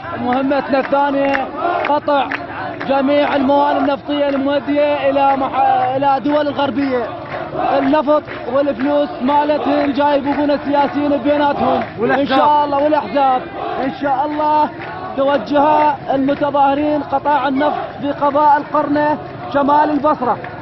مهمتنا الثانية قطع جميع الموانئ النفطية المؤدية إلى دول الغربية. النفط والفلوس مالتهم جاي يبقون السياسيين بيناتهم إن شاء الله، والأحزاب إن شاء الله توجه المتظاهرين قطاع النفط في قضاء القرنة شمال البصرة.